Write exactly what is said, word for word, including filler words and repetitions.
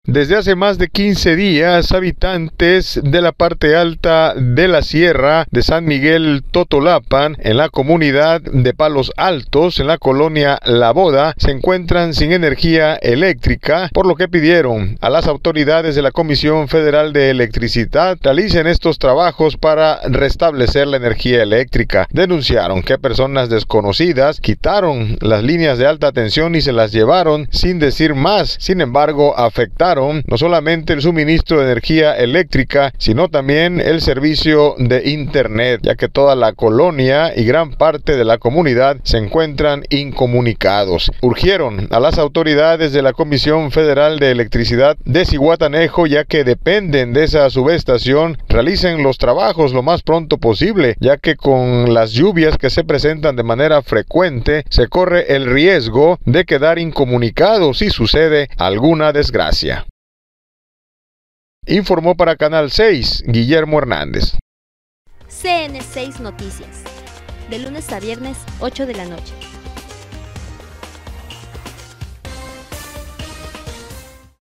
Desde hace más de quince días, habitantes de la parte alta de la sierra de San Miguel Totolapan, en la comunidad de Palos Altos, en la colonia La Boda, se encuentran sin energía eléctrica, por lo que pidieron a las autoridades de la Comisión Federal de Electricidad realicen estos trabajos para restablecer la energía eléctrica. Denunciaron que personas desconocidas quitaron las líneas de alta tensión y se las llevaron sin decir más. Sin embargo, afectaron no solamente el suministro de energía eléctrica, sino también el servicio de internet, ya que toda la colonia y gran parte de la comunidad se encuentran incomunicados. Urgieron a las autoridades de la Comisión Federal de Electricidad de Zihuatanejo, ya que dependen de esa subestación, realicen los trabajos lo más pronto posible, ya que con las lluvias que se presentan de manera frecuente, se corre el riesgo de quedar incomunicados si sucede alguna desgracia. Informó para Canal seis, Guillermo Hernández. C N seis Noticias, de lunes a viernes, ocho de la noche.